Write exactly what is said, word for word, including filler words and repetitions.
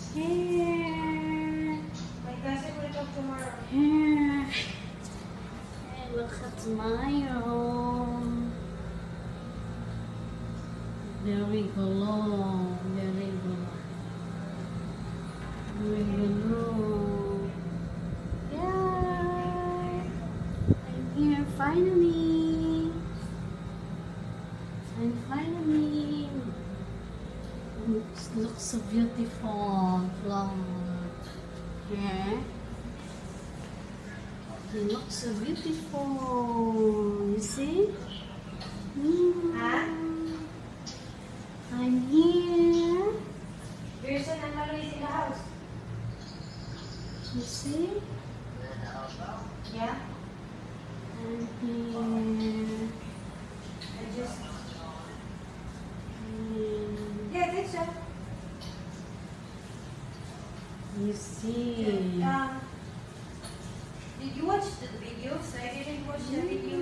Here. My cousin will come tomorrow. Here. And look at my room. Very glow. Very glow. Very glow. Yeah. I'm here finally. And finally. It looks so beautiful. Long hair. It looks so beautiful. You see? Mm. Huh? I'm here. Pearson and Malo is in the house. You see? Yeah? I'm here. I just... Mm. Yeah, I think so. You see? Um, did you watch the videos? I didn't watch the video.